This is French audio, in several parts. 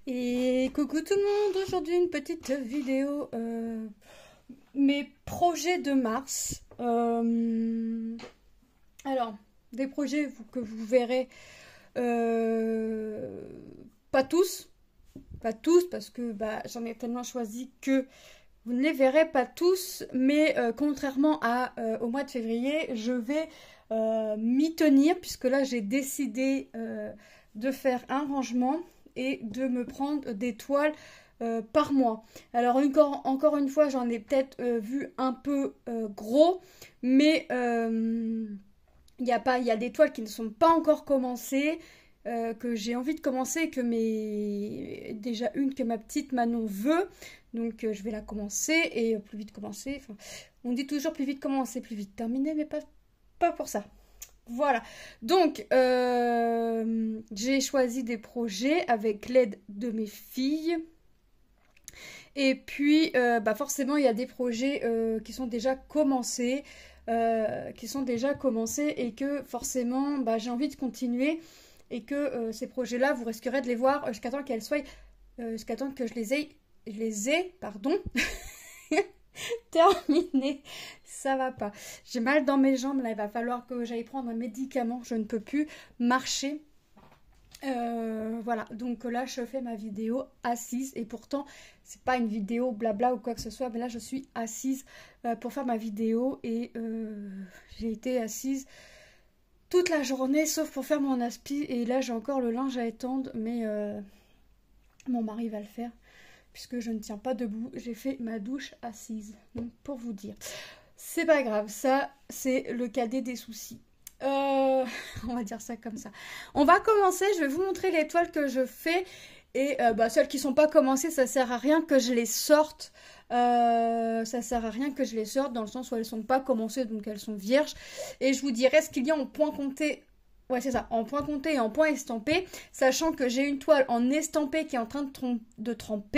Et coucou tout le monde, aujourd'hui une petite vidéo, mes projets de mars. Alors, des projets que vous verrez, euh, pas tous, parce que j'en ai tellement choisi que vous ne les verrez pas tous, mais contrairement au mois de février, je vais m'y tenir, puisque là j'ai décidé de faire un rangement et de me prendre des toiles par mois. Alors encore une fois, j'en ai peut-être vu un peu gros, mais il y a des toiles qui ne sont pas encore commencées, que j'ai envie de commencer, déjà une que ma petite Manon veut. Donc je vais la commencer et plus vite commencer. Enfin, on dit toujours plus vite commencer, plus vite terminer, mais pas pour ça. Voilà, donc j'ai choisi des projets avec l'aide de mes filles. Et puis forcément il y a des projets qui sont déjà commencés. Et que forcément j'ai envie de continuer. Et que ces projets-là, vous risquerez de les voir jusqu'à temps qu'elles soient... jusqu'à temps que je les ai, pardon, terminé. Ça va pas. J'ai mal dans mes jambes, là il va falloir que j'aille prendre un médicament, je ne peux plus marcher. Voilà, donc là je fais ma vidéo assise et pourtant c'est pas une vidéo blabla ou quoi que ce soit, mais là je suis assise pour faire ma vidéo et j'ai été assise toute la journée sauf pour faire mon aspi et là j'ai encore le linge à étendre, mais mon mari va le faire puisque je ne tiens pas debout. J'ai fait ma douche assise, donc pour vous dire. C'est pas grave, ça c'est le cadet des soucis. On va dire ça comme ça. On va commencer, je vais vous montrer les toiles que je fais. Et celles qui ne sont pas commencées, ça sert à rien que je les sorte. Ça sert à rien que je les sorte dans le sens où elles ne sont pas commencées, donc elles sont vierges. Et je vous dirai ce qu'il y a en point compté. Ouais, c'est ça, en point compté et en point estampé. Sachant que j'ai une toile en estampé qui est en train de tremper,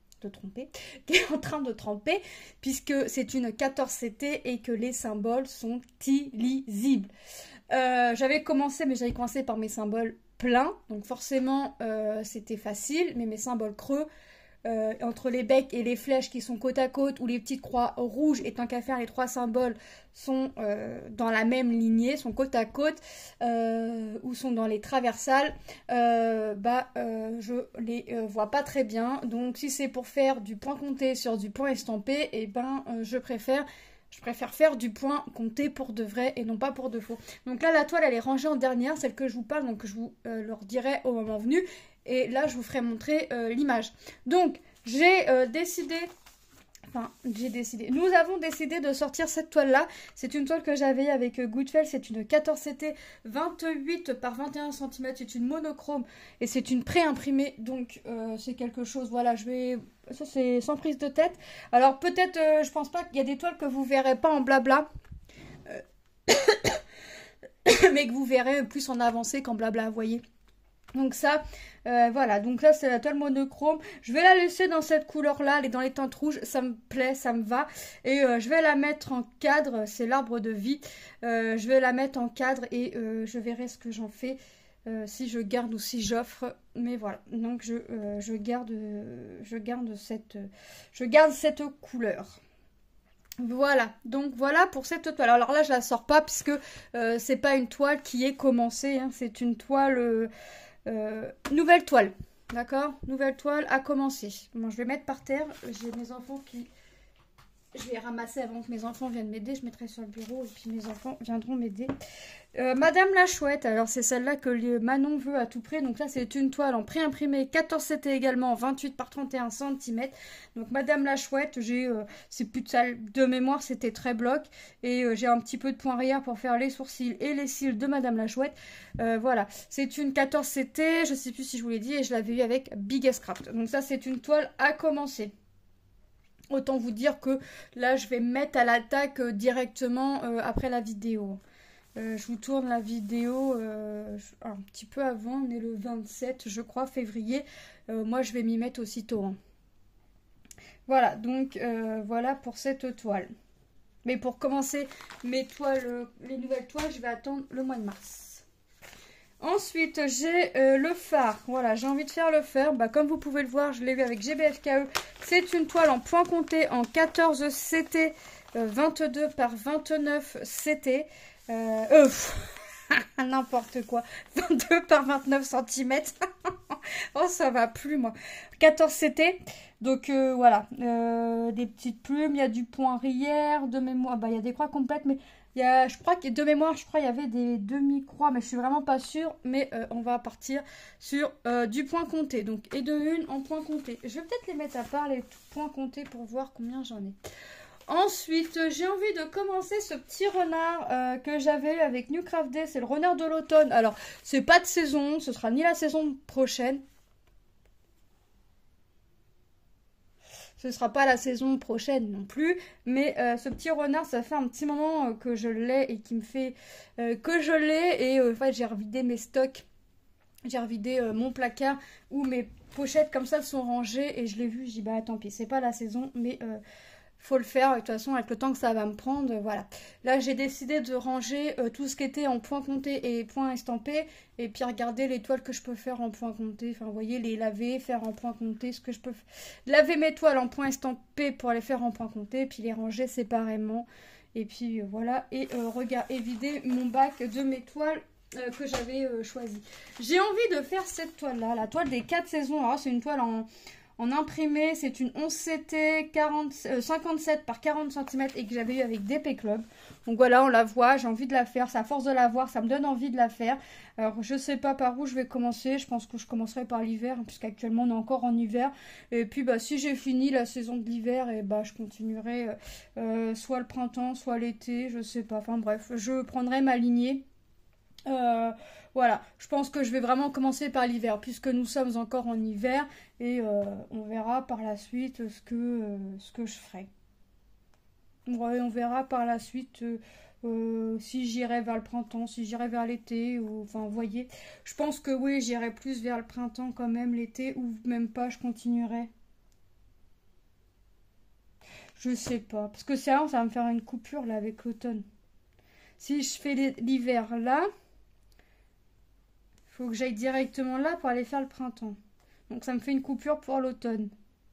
puisque c'est une 14CT et que les symboles sont illisibles. J'avais commencé, mais j'avais commencé par mes symboles pleins, donc forcément c'était facile, mais mes symboles creux, entre les becs et les flèches qui sont côte à côte, ou les petites croix rouges, et tant qu'à faire, les trois symboles sont dans la même lignée, sont côte à côte, ou sont dans les traversales, je les vois pas très bien. Donc si c'est pour faire du point compté sur du point estampé, et je préfère faire du point compté pour de vrai et non pas pour de faux. Donc là, la toile, elle est rangée en dernière, celle que je vous parle, donc je vous le redirai au moment venu. Et là, je vous ferai montrer l'image. Donc, nous avons décidé de sortir cette toile-là. C'est une toile que j'avais avec Goodfellow. C'est une 14CT 28 par 21 cm. C'est une monochrome et c'est une pré-imprimée. Donc, c'est quelque chose, voilà, ça, c'est sans prise de tête. Alors, peut-être, je pense pas qu'il y a des toiles que vous verrez pas en blabla. Mais que vous verrez plus en avancée qu'en blabla, vous voyez. Donc ça, voilà, donc là c'est la toile monochrome. Je vais la laisser dans cette couleur là, elle est dans les teintes rouges, ça me plaît, ça me va. Et je vais la mettre en cadre, c'est l'arbre de vie. Je vais la mettre en cadre et je verrai ce que j'en fais, si je garde ou si j'offre. Mais voilà, donc je garde cette couleur. Voilà, donc voilà pour cette toile. Alors là je la sors pas puisque c'est pas une toile qui est commencée, hein. C'est une toile... nouvelle toile, d'accord? Nouvelle toile à commencer. Bon, je vais mettre par terre. J'ai mes enfants qui... Je vais ramasser avant que mes enfants viennent m'aider. Je mettrai sur le bureau et puis mes enfants viendront m'aider. Madame la Chouette. Alors, c'est celle-là que Manon veut à tout prix. Donc là, c'est une toile en pré-imprimé. 14CT également, 28 par 31 cm. Donc, Madame la Chouette, c'est plus de salle de mémoire. C'était très bloc. Et j'ai un petit peu de point arrière pour faire les sourcils et les cils de Madame la Chouette. Voilà. C'est une 14CT. Je ne sais plus si je vous l'ai dit. Et je l'avais eu avec Biggest Craft. Donc ça, c'est une toile à commencer. Autant vous dire que là, je vais me mettre à l'attaque directement après la vidéo. Je vous tourne la vidéo un petit peu avant. On est le 27, je crois, février. Moi, je vais m'y mettre aussitôt. Hein. Voilà, donc voilà pour cette toile. Mais pour commencer mes toiles, les nouvelles toiles, je vais attendre le mois de mars. Ensuite, j'ai le phare. Voilà, j'ai envie de faire le phare. Bah, comme vous pouvez le voir, je l'ai vu avec GBFKE. C'est une toile en point compté en 14 CT, 22 par 29 CT. N'importe quoi. 22 par 29 cm. Oh, ça va plus, moi. 14 CT. Donc, voilà. Des petites plumes. Il y a du point arrière. De mémoire. Bah, il y a des croix complètes, mais... je crois que de mémoire, il y avait des demi-croix, mais je suis vraiment pas sûre. Mais on va partir sur du point compté. Donc, et de une en point compté. Je vais peut-être les mettre à part, les points comptés, pour voir combien j'en ai. Ensuite, j'ai envie de commencer ce petit renard que j'avais avec New Craft Day. C'est le renard de l'automne. Alors, c'est pas de saison, ce sera ni la saison prochaine. Ce sera pas la saison prochaine non plus, mais ce petit renard, ça fait un petit moment que je l'ai et qui me fait que je l'ai. Et en fait, j'ai revidé mes stocks, j'ai revidé mon placard où mes pochettes comme ça sont rangées et je l'ai vu. Je dis bah tant pis, c'est pas la saison, mais faut le faire. De toute façon, avec le temps que ça va me prendre, voilà. Là, j'ai décidé de ranger tout ce qui était en point compté et point estampé. Et puis, regarder les toiles que je peux faire en point compté. Enfin, vous voyez, les laver, faire en point compté. Ce que je peux laver mes toiles en point estampé pour les faire en point compté. Puis, les ranger séparément. Et puis, voilà. Et et vider mon bac de mes toiles que j'avais choisi. J'ai envie de faire cette toile-là. La toile des 4 saisons. Alors, c'est une toile en imprimé, c'est une 11 CT 57 par 40 cm et que j'avais eu avec DP Club. Donc voilà, on la voit, j'ai envie de la faire. C'est à force de la voir, ça me donne envie de la faire. Alors je sais pas par où je vais commencer. Je pense que je commencerai par l'hiver, puisqu'actuellement on est encore en hiver. Et puis bah si j'ai fini la saison de l'hiver, et bah je continuerai soit le printemps, soit l'été, je sais pas. Enfin bref, je prendrai ma lignée. Voilà, je pense que je vais vraiment commencer par l'hiver puisque nous sommes encore en hiver et on verra par la suite ce que je ferai. Ouais, on verra par la suite si j'irai vers le printemps, si j'irai vers l'été, ou enfin vous voyez. Je pense que oui, j'irai plus vers le printemps quand même, l'été, ou même pas, je continuerai. Je sais pas, parce que ça va me faire une coupure là avec l'automne. Si je fais l'hiver là, faut que j'aille directement là pour aller faire le printemps. Donc ça me fait une coupure pour l'automne.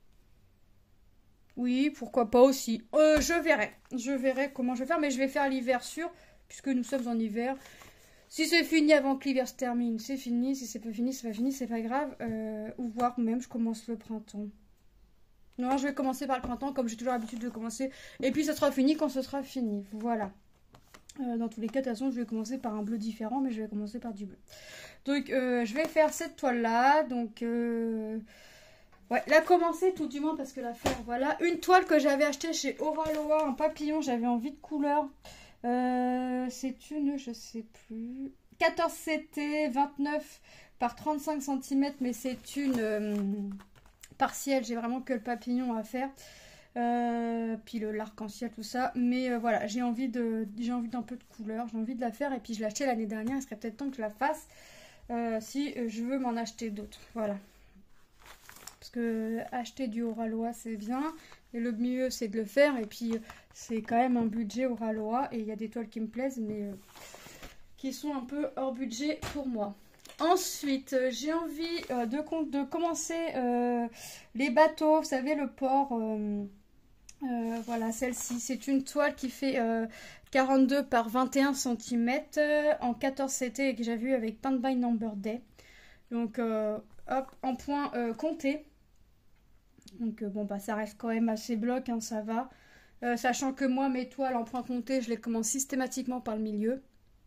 Oui, pourquoi pas aussi. Je verrai. Je verrai comment je vais faire. Mais je vais faire l'hiver sûr, puisque nous sommes en hiver. Si c'est fini avant que l'hiver se termine, c'est fini. Si c'est pas fini, c'est pas fini, c'est pas grave. Ou voir même, je commence le printemps. Non, je vais commencer par le printemps, comme j'ai toujours l'habitude de commencer. Et puis ça sera fini quand ce sera fini. Voilà. Dans tous les cas, de toute façon, je vais commencer par un bleu différent, mais je vais commencer par du bleu. Donc, je vais faire cette toile-là. Donc, ouais, la commencer tout du moins parce que la faire, voilà. Une toile que j'avais achetée chez Oraloa en papillon, j'avais envie de couleur. C'est une, je sais plus, 14 CT, 29 par 35 cm, mais c'est une partielle. J'ai vraiment que le papillon à faire. Puis l'arc-en-ciel, tout ça. Mais voilà, j'ai envie d'un peu de couleur, j'ai envie de la faire. Et puis je l'ai acheté l'année dernière, il serait peut-être temps que je la fasse si je veux m'en acheter d'autres. Voilà. Parce que acheter du Oraloa, c'est bien. Et le mieux, c'est de le faire. Et puis, c'est quand même un budget Oraloa. Et il y a des toiles qui me plaisent, mais qui sont un peu hors budget pour moi. Ensuite, j'ai envie de commencer les bateaux. Vous savez, le port... voilà, celle-ci, c'est une toile qui fait 42 par 21 cm en 14 CT et que j'ai vu avec Paint by Number Day. Donc, hop, en point compté. Donc, bon, bah, ça reste quand même assez bloc, hein, ça va. Sachant que moi, mes toiles en point compté, je les commence systématiquement par le milieu.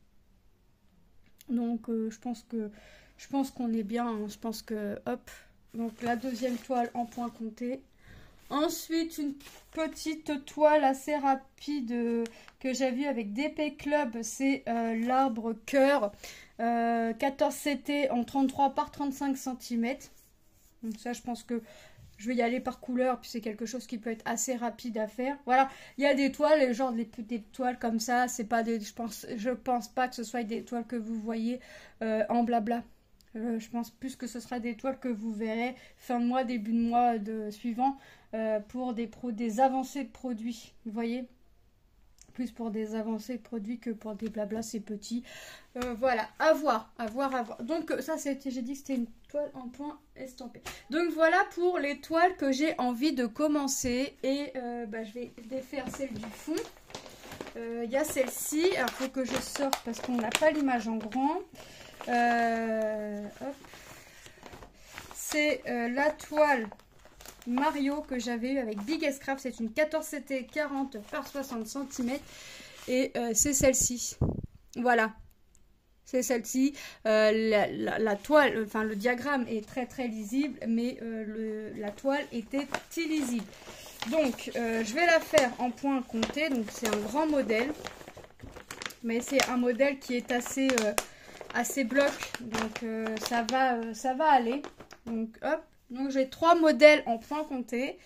Donc, je pense qu'on est bien. Hein, je pense que, hop. Donc, la deuxième toile en point compté. Ensuite, une petite toile assez rapide que j'ai vue avec DP Club, c'est l'arbre cœur 14 CT en 33 par 35 cm. Donc ça, je pense que je vais y aller par couleur, puis c'est quelque chose qui peut être assez rapide à faire. Voilà, il y a des toiles, genre des toiles comme ça, c'est pas des, je pense pas que ce soit des toiles que vous voyez en blabla. Je pense plus que ce sera des toiles que vous verrez fin de mois, début de mois suivant pour des avancées de produits. Vous voyez, plus pour des avancées de produits que pour des blabla, c'est petit. Voilà, à voir, à voir, à voir. Donc ça, c'était, j'ai dit que c'était une toile en point estampé. Donc voilà pour les toiles que j'ai envie de commencer. Et je vais défaire celle du fond. Il y a celle-ci. Alors, il faut que je sorte parce qu'on n'a pas l'image en grand. C'est la toile Mario que j'avais eu avec Big Scrap. C'est une 14CT 40 par 60 cm. Et c'est celle-ci. Voilà. C'est celle-ci. La toile, enfin le diagramme est très très lisible, mais la toile était illisible. Donc je vais la faire en point compté. Donc c'est un grand modèle. Mais c'est un modèle qui est assez bloc. Donc ça va aller. Donc hop. Donc j'ai 3 modèles en point compté.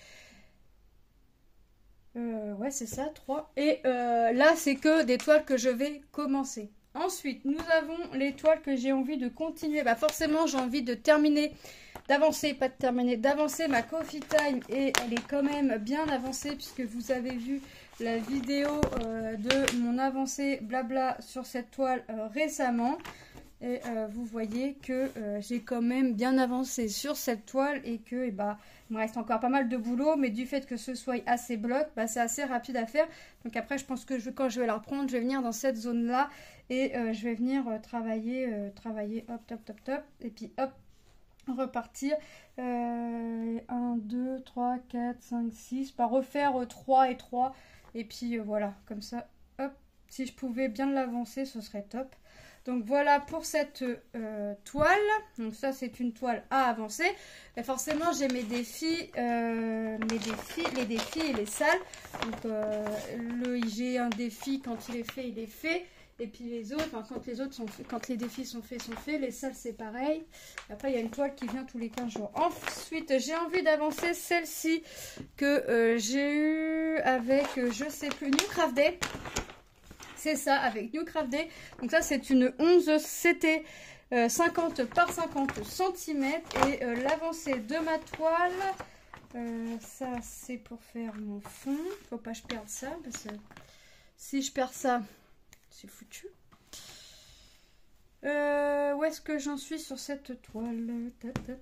Ouais, c'est ça, 3. Et là, c'est que des toiles que je vais commencer. Ensuite, nous avons les toiles que j'ai envie de continuer. Bah forcément, j'ai envie de terminer, d'avancer ma Coffee Time. Et elle est quand même bien avancée puisque vous avez vu la vidéo de mon avancée blabla sur cette toile récemment. Et vous voyez que j'ai quand même bien avancé sur cette toile et que il me reste encore pas mal de boulot. Mais du fait que ce soit assez bloc, c'est assez rapide à faire. Donc après, je pense que quand je vais la reprendre, je vais venir dans cette zone-là et je vais venir travailler, hop, top. Et puis hop, repartir. 1, 2, 3, 4, 5, 6. Refaire 3 et 3. Et puis voilà, comme ça, hop. Si je pouvais bien l'avancer, ce serait top. Donc voilà pour cette toile. Donc ça c'est une toile à avancer. Et forcément j'ai mes défis, les défis et les salles. Donc j'ai un défi quand il est fait, il est fait. Et puis les autres, quand les défis sont faits, sont faits. Les salles c'est pareil. Après il y a une toile qui vient tous les 15 jours. Ensuite j'ai envie d'avancer celle-ci que j'ai eue avec, je sais plus, New Craft Day. C'est ça, avec New Craft Day. Donc ça, c'est une 11 CT 50 par 50 cm. Et l'avancée de ma toile, ça, c'est pour faire mon fond. Faut pas que je perde ça, parce que si je perds ça, c'est foutu. Où est-ce que j'en suis sur cette toile?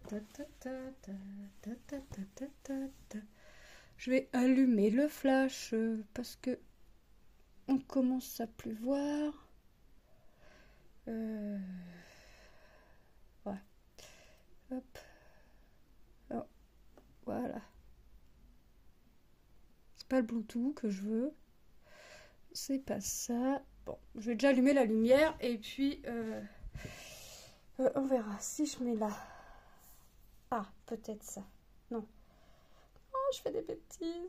Je vais allumer le flash parce que on commence à pleuvoir. Ouais. Hop. Oh. Voilà. C'est pas le Bluetooth que je veux. C'est pas ça. Bon, je vais déjà allumer la lumière et puis on verra si je mets là. Ah, peut-être ça. Non. Oh, je fais des bêtises.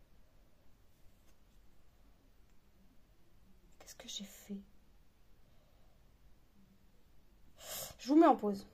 Qu'est-ce que j'ai fait? Je vous mets en pause.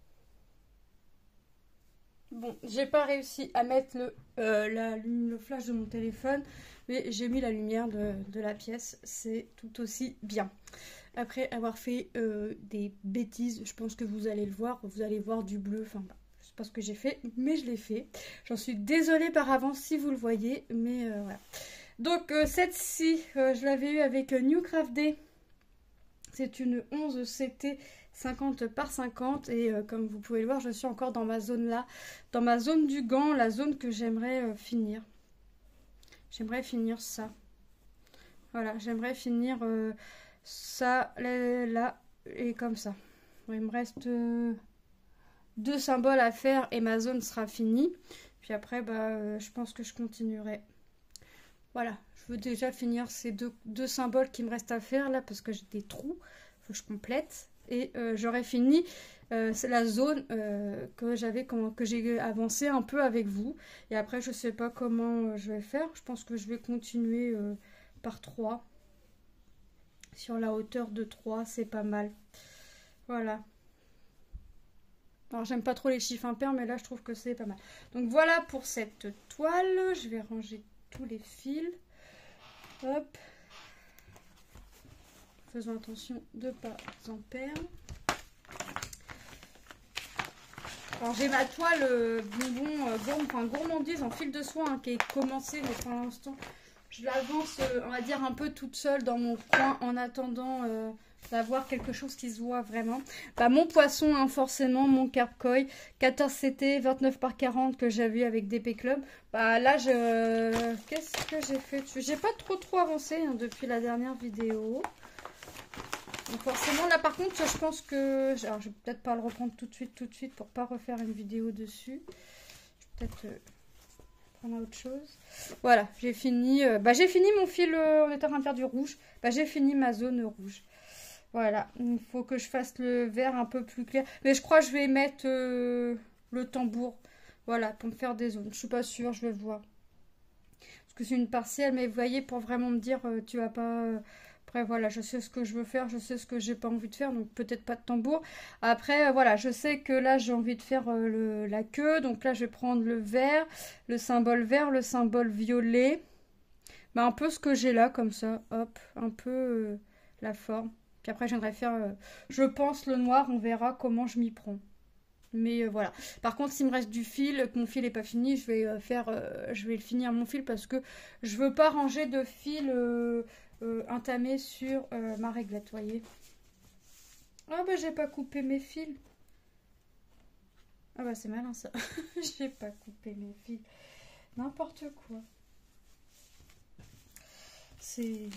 Bon, j'ai pas réussi à mettre le flash de mon téléphone, mais j'ai mis la lumière de la pièce. C'est tout aussi bien. Après avoir fait des bêtises, je pense que vous allez le voir. Vous allez voir du bleu. Enfin, je sais pas ce que j'ai fait, mais je l'ai fait. J'en suis désolée par avance si vous le voyez, mais voilà. Donc cette-ci, je l'avais eu avec New Craft Day. C'est une 11 CT 50 par 50 et comme vous pouvez le voir, je suis encore dans ma zone là, dans ma zone du gant, la zone que j'aimerais finir. J'aimerais finir ça. Voilà, j'aimerais finir ça là et comme ça. Bon, il me reste 2 symboles à faire et ma zone sera finie. Puis après, je pense que je continuerai. Voilà, je veux déjà finir ces deux symboles qui me restent à faire là parce que j'ai des trous, il faut que je complète. Et j'aurai fini, c'est la zone que j'ai avancé un peu avec vous. Et après, je ne sais pas comment je vais faire. Je pense que je vais continuer par 3. Sur la hauteur de 3, c'est pas mal. Voilà. Alors, j'aime pas trop les chiffres impairs, mais là, je trouve que c'est pas mal. Donc, voilà pour cette toile. Je vais ranger tous les fils. Hop. Faisons attention de ne pas en perdre. Alors j'ai ma toile bonbon, gourmandise en fil de soie qui est commencée, mais pour l'instant je l'avance, on va dire, un peu toute seule dans mon coin en attendant d'avoir quelque chose qui se voit vraiment. Bah, mon poisson, hein, forcément, mon carp koi 14CT 29 par 40 que j'avais avec DP Club. Bah là, qu'est-ce que j'ai fait dessus? J'ai pas trop avancé hein, depuis la dernière vidéo. Donc forcément, là par contre, je pense que... Alors, je vais peut-être pas le reprendre tout de suite pour pas refaire une vidéo dessus. Je vais peut-être prendre autre chose. Voilà, j'ai fini. J'ai fini mon fil, on était en train de faire du rouge. Bah, j'ai fini ma zone rouge. Voilà, il faut que je fasse le vert un peu plus clair. Mais je crois que je vais mettre le tambour. Voilà, pour me faire des zones. Je suis pas sûre, je vais voir. Parce que c'est une partielle, mais vous voyez, pour vraiment me dire, tu vas pas... Après, voilà, je sais ce que je veux faire, je sais ce que j'ai pas envie de faire, donc peut-être pas de tambour. Après, voilà, je sais que là, j'ai envie de faire la queue. Donc là, je vais prendre le vert, le symbole violet. Bah, un peu ce que j'ai là, comme ça, hop, un peu la forme. Puis après, j'aimerais faire, je pense, le noir, on verra comment je m'y prends. Mais voilà. Par contre, s'il me reste du fil, que mon fil n'est pas fini, je vais je vais le finir mon fil parce que je veux pas ranger de fil entamé sur ma réglette, voyez. Ah bah j'ai pas coupé mes fils. Ah bah c'est malin ça. J'ai pas coupé mes fils. N'importe quoi. J'ai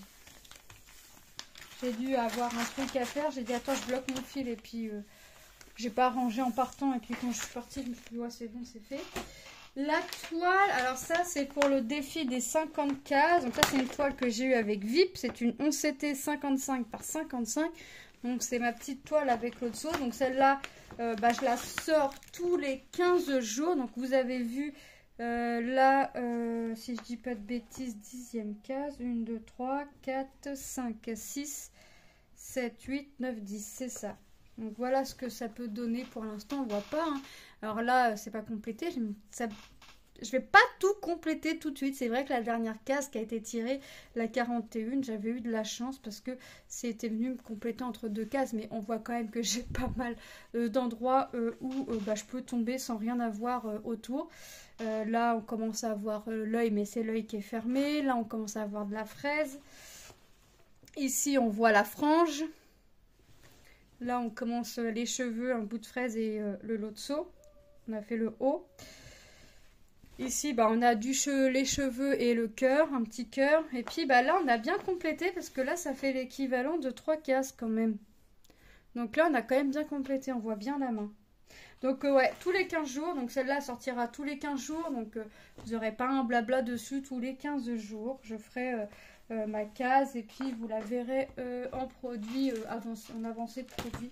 dû avoir un truc à faire. J'ai dit attends, je bloque mon fil et puis j'ai pas rangé en partant. Et puis quand je suis partie, je me suis dit ouais c'est bon, c'est fait. La toile, alors ça c'est pour le défi des 50 cases. Donc ça c'est une toile que j'ai eue avec VIP. C'est une 11CT 55 par 55. Donc c'est ma petite toile avec l'autre saut. Donc celle-là, je la sors tous les 15 jours. Donc vous avez vu là, si je dis pas de bêtises, 10e case. 1, 2, 3, 4, 5, 6, 7, 8, 9, 10. C'est ça. Donc voilà ce que ça peut donner pour l'instant, on voit pas. Hein. Alors là, c'est pas complété. Je vais pas tout compléter tout de suite. C'est vrai que la dernière case qui a été tirée, la 41, j'avais eu de la chance parce que c'était venu me compléter entre deux cases. Mais on voit quand même que j'ai pas mal d'endroits où je peux tomber sans rien avoir autour. Là, on commence à avoir l'œil, mais c'est l'œil qui est fermé. Là, on commence à avoir de la fraise. Ici, on voit la frange. Là, on commence les cheveux, un bout de fraise et le lot de seau. On a fait le haut. Ici, on a les cheveux et le cœur, un petit cœur. Et puis, là, on a bien complété parce que là, ça fait l'équivalent de 3 cases quand même. Donc là, on a quand même bien complété. On voit bien la main. Donc, ouais, tous les 15 jours. Donc, celle-là sortira tous les 15 jours. Donc, vous n'aurez pas un blabla dessus tous les 15 jours. Je ferai... ma case et puis vous la verrez en produit, en avancée de produit.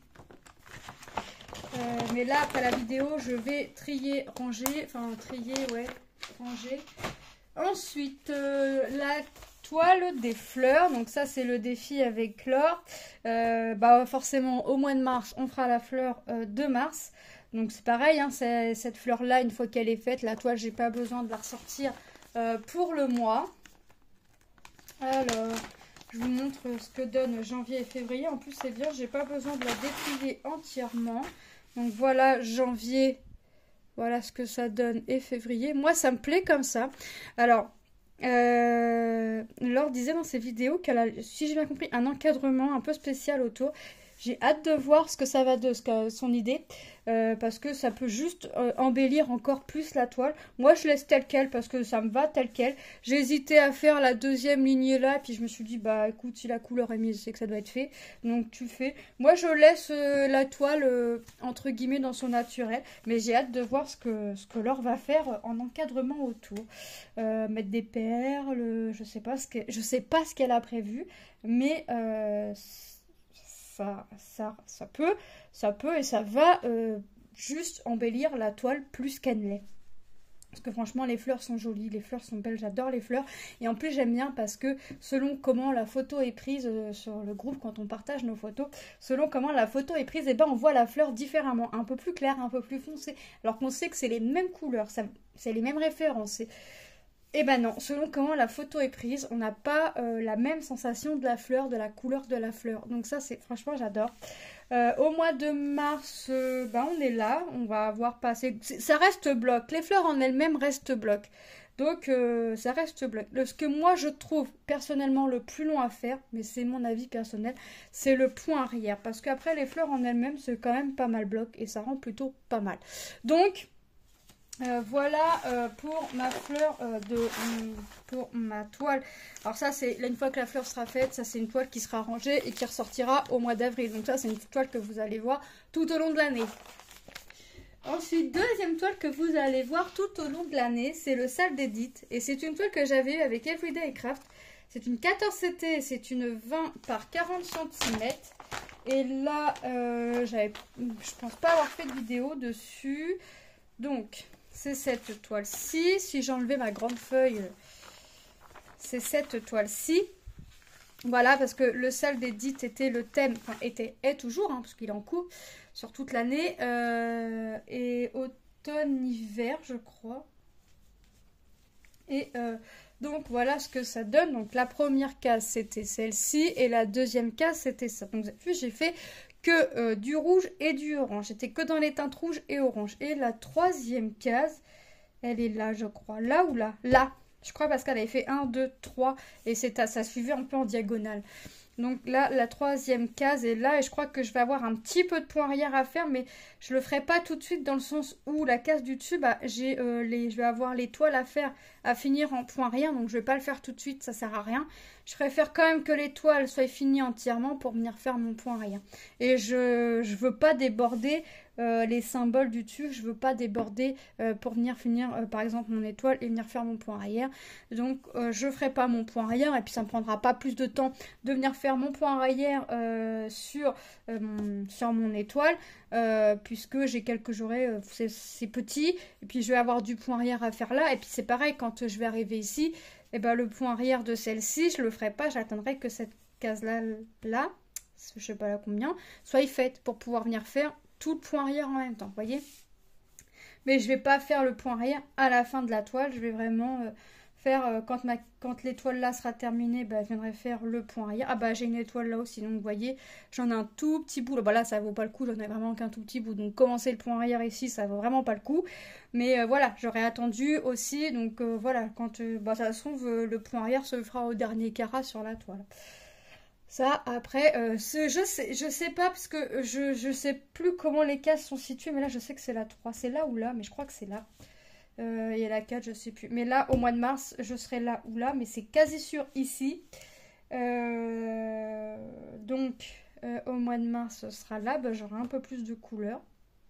Mais là après la vidéo je vais trier, ranger, ranger. Ensuite la toile des fleurs, donc ça c'est le défi avec Laure. Forcément au mois de mars on fera la fleur de mars. Donc c'est pareil, hein, cette fleur là une fois qu'elle est faite, la toile j'ai pas besoin de la ressortir pour le mois. Alors, je vous montre ce que donne janvier et février. En plus, c'est bien, j'ai pas besoin de la déplier entièrement. Donc voilà, janvier, voilà ce que ça donne et février. Moi, ça me plaît comme ça. Alors, Laure disait dans ses vidéos qu'elle a, si j'ai bien compris, un encadrement un peu spécial autour. J'ai hâte de voir ce que ça va de son idée. Parce que ça peut juste embellir encore plus la toile. Moi je laisse tel quel parce que ça me va tel quel. J'ai hésité à faire la deuxième lignée là, puis je me suis dit écoute, si la couleur est mise, c'est que ça doit être fait, donc tu fais. Moi je laisse la toile entre guillemets dans son naturel, mais j'ai hâte de voir ce que Laure va faire en encadrement autour. Mettre des perles, je sais pas ce qu'elle a prévu, mais ça peut et ça va juste embellir la toile plus qu'elle l'est. Parce que franchement les fleurs sont jolies, les fleurs sont belles, j'adore les fleurs. Et en plus j'aime bien parce que selon comment la photo est prise sur le groupe, quand on partage nos photos, selon comment la photo est prise, on voit la fleur différemment, un peu plus claire, un peu plus foncée. Alors qu'on sait que c'est les mêmes couleurs, c'est les mêmes références. Et non, selon comment la photo est prise, on n'a pas la même sensation de la fleur, de la couleur de la fleur. Donc ça, c'est franchement, j'adore. Au mois de mars, bah, on est là, on va avoir passé... Ça reste bloc, les fleurs en elles-mêmes restent bloc. Donc ça reste bloc. Ce que moi je trouve personnellement le plus long à faire, mais c'est mon avis personnel, c'est le point arrière. Parce qu'après les fleurs en elles-mêmes, c'est quand même pas mal bloc et ça rend plutôt pas mal. Donc... voilà pour ma fleur pour ma toile. Alors ça c'est là, une fois que la fleur sera faite, ça c'est une toile qui sera rangée et qui ressortira au mois d'avril. Donc ça c'est une toile que vous allez voir tout au long de l'année. Ensuite, deuxième toile que vous allez voir tout au long de l'année, c'est le Salle d'Edith. Et c'est une toile que j'avais eue avec Everyday Craft. C'est une 14 CT, c'est une 20 par 40 cm. Et là, je pense pas avoir fait de vidéo dessus. Donc... c'est cette toile-ci. Si j'enlevais ma grande feuille, c'est cette toile-ci. Voilà, parce que le Salle d'Edith était le thème, enfin est toujours, hein, parce qu'il est en cours sur toute l'année. Et automne-hiver, je crois. Et donc voilà ce que ça donne. Donc la première case, c'était celle-ci. Et la deuxième case, c'était ça. Donc vous avez vu, j'ai fait que du rouge et du orange. J'étais que dans les teintes rouges et orange. Et la troisième case, elle est là, je crois. Là ou là? Là. Je crois parce qu'elle avait fait 1, 2, 3. Et ça suivait un peu en diagonale. Donc là, la troisième case est là. Et je crois que je vais avoir un petit peu de point arrière à faire. Mais je le ferai pas tout de suite dans le sens où la case du dessus, bah, je vais avoir les toiles à faire, à finir en point arrière. Donc je vais pas le faire tout de suite, ça sert à rien. Je préfère quand même que les toiles soient finies entièrement pour venir faire mon point arrière. Et je veux pas déborder les symboles du dessus. Je veux pas déborder pour venir finir par exemple mon étoile et venir faire mon point arrière. Donc je ferai pas mon point arrière et puis ça me prendra pas plus de temps de venir faire mon point arrière sur mon étoile puisque j'ai quelques j'aurai c'est petit et puis je vais avoir du point arrière à faire là et puis c'est pareil quand je vais arriver ici et ben le point arrière de celle-ci je le ferai pas, j'attendrai que cette case là je sais pas là combien soit faite pour pouvoir venir faire tout le point arrière en même temps, vous voyez. Mais je vais pas faire le point arrière à la fin de la toile, je vais vraiment faire quand l'étoile là sera terminée, bah, je viendrai faire le point arrière. Ah bah j'ai une étoile là aussi, donc vous voyez, j'en ai un tout petit bout. Bah là ça vaut pas le coup, j'en ai vraiment qu'un tout petit bout. Donc commencer le point arrière ici, ça vaut vraiment pas le coup. Mais voilà, j'aurais attendu aussi. Donc voilà, quand bah, de toute façon le point arrière se fera au dernier carat sur la toile. Ça, après, je sais pas, parce que je sais plus comment les cases sont situées, mais là, je sais que c'est la 3. C'est là ou là, mais je crois que c'est là. Il y a la 4, je sais plus. Mais là, au mois de mars, je serai là ou là, mais c'est quasi sûr ici. Donc, au mois de mars, ce sera là. Bah, j'aurai un peu plus de couleurs.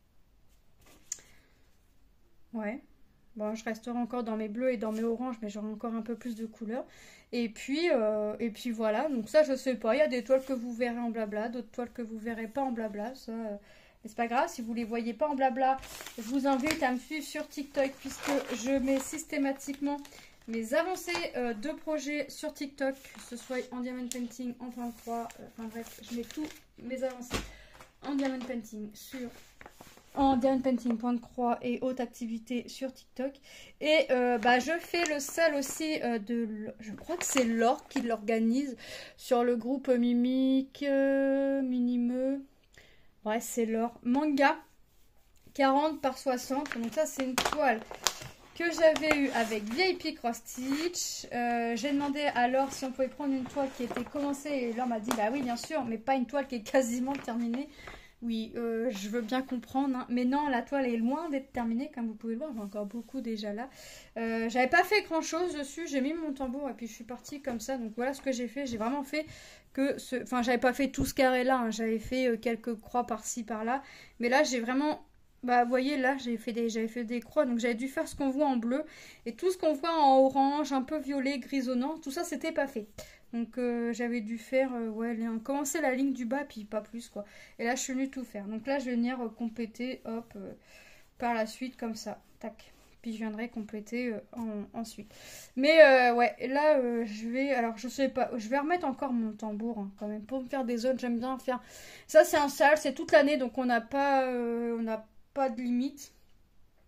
Ouais. Bon, je resterai encore dans mes bleus et dans mes oranges, mais j'aurai encore un peu plus de couleurs. Et puis voilà, donc ça je sais pas, il y a des toiles que vous verrez en blabla, d'autres toiles que vous verrez pas en blabla, ça c'est pas grave, si vous les voyez pas en blabla, je vous invite à me suivre sur TikTok puisque je mets systématiquement mes avancées de projets sur TikTok, que ce soit en diamond painting, en point de croix, enfin bref, je mets tous mes avancées en diamond painting en diamond painting, point de croix et haute activité sur TikTok. Et bah, je fais le sale aussi je crois que c'est Laure qui l'organise sur le groupe Mimique, Minimeux. Bref, c'est Laure. Manga 40 par 60. Donc ça, c'est une toile que j'avais eue avec VIP Cross Stitch. J'ai demandé à Laure si on pouvait prendre une toile qui était commencée. Et Laure m'a dit, bah oui, bien sûr, mais pas une toile qui est quasiment terminée. Oui, je veux bien comprendre, hein. Mais non, la toile est loin d'être terminée, comme vous pouvez le voir, j'ai encore beaucoup déjà là. J'avais pas fait grand chose dessus, j'ai mis mon tambour et puis je suis partie comme ça. Donc voilà ce que j'ai fait, j'ai vraiment fait que enfin j'avais pas fait tout ce carré là, hein. J'avais fait quelques croix par-ci par-là. Mais là j'ai vraiment, bah vous voyez là j'avais fait des croix, donc j'avais dû faire ce qu'on voit en bleu. Et tout ce qu'on voit en orange, un peu violet, grisonnant, tout ça c'était pas fait. Donc j'avais dû faire, commencer la ligne du bas, puis pas plus quoi. Et là je suis venue tout faire. Donc là je vais venir compléter, hop, par la suite comme ça. Tac. Puis je viendrai compléter ensuite. Mais ouais, là je vais, alors je sais pas, je vais remettre encore mon tambour hein, quand même. Pour me faire des zones, j'aime bien faire. Ça c'est un sale, c'est toute l'année, donc on n'a pas de limite.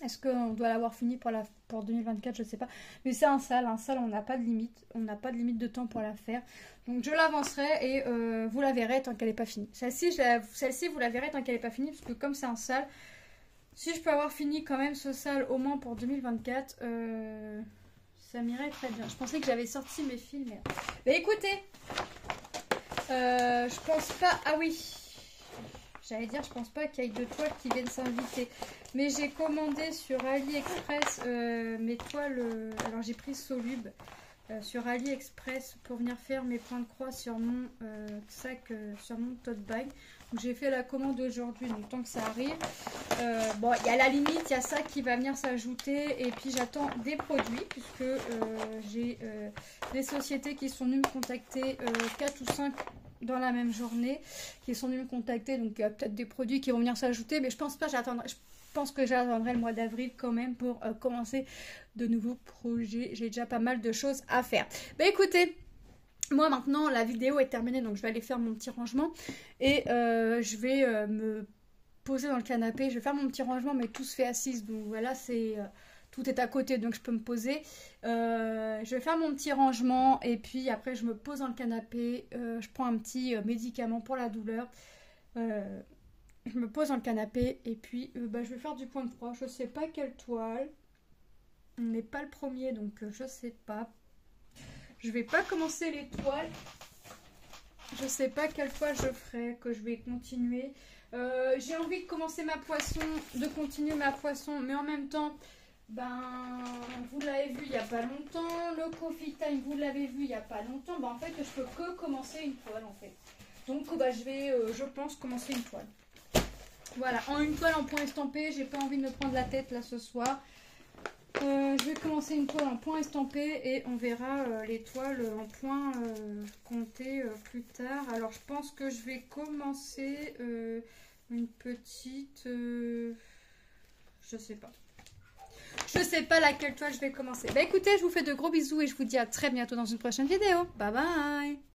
Est-ce qu'on doit l'avoir fini pour 2024? Je sais pas. Mais c'est un sale. Un sale, on n'a pas de limite. On n'a pas de limite de temps pour la faire. Donc je l'avancerai et vous la verrez tant qu'elle n'est pas finie. Celle-ci, vous la verrez tant qu'elle n'est pas finie. Parce que comme c'est un sale, si je peux avoir fini quand même ce sale au moins pour 2024, ça m'irait très bien. Je pensais que j'avais sorti mes films. Mais écoutez, je pense pas... Ah oui, j'allais dire, je pense pas qu'il y ait de toiles qui viennent s'inviter. Mais j'ai commandé sur AliExpress mes toiles. Alors j'ai pris Solub sur AliExpress pour venir faire mes points de croix sur mon sac, sur mon tote bag. Donc j'ai fait la commande aujourd'hui, donc tant que ça arrive. Bon, il y a la limite, il y a ça qui va venir s'ajouter. Et puis j'attends des produits puisque j'ai des sociétés qui sont venues me contacter 4 ou 5 dans la même journée, qui sont venus me contacter, donc il y a peut-être des produits qui vont venir s'ajouter, mais je pense pas, je pense que j'attendrai le mois d'avril quand même pour commencer de nouveaux projets. J'ai déjà pas mal de choses à faire. Bah écoutez, moi maintenant la vidéo est terminée, donc je vais aller faire mon petit rangement et je vais me poser dans le canapé. Je vais faire mon petit rangement, mais tout se fait assise, donc voilà, c'est... tout est à côté, donc je peux me poser. Je vais faire mon petit rangement et puis après je me pose dans le canapé. Je prends un petit médicament pour la douleur. Je me pose dans le canapé et puis je vais faire du point de croix. Je sais pas quelle toile. On n'est pas le premier, donc je sais pas. Je vais pas commencer les toiles. Je sais pas quelle toile je ferai, que je vais continuer. J'ai envie de commencer ma poisson, de continuer ma poisson, mais en même temps... vous l'avez vu il n'y a pas longtemps, le coffee time, vous l'avez vu il n'y a pas longtemps. En fait, je peux que commencer une toile en fait. Donc, je vais, je pense, commencer une toile. Voilà, une toile en point estampé. J'ai pas envie de me prendre la tête là ce soir. Je vais commencer une toile en point estampé et on verra les toiles en point comptées plus tard. Alors, je pense que je vais commencer une petite... je sais pas. Je sais pas laquelle toile je vais commencer. Écoutez, je vous fais de gros bisous et je vous dis à très bientôt dans une prochaine vidéo. Bye bye!